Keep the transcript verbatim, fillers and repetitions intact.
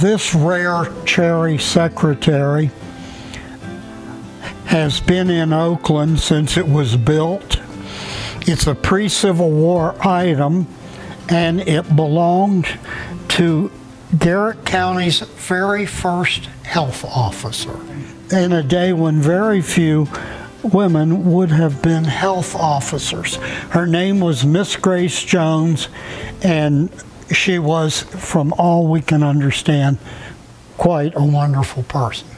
this rare cherry secretary has been in Oakland since it was built. It's a pre-Civil War item, and it belonged to Garrett County's very first health officer in a day when very few women would have been health officers. Her name was Miss Grace Jones, and she was, from all we can understand, quite a wonderful person.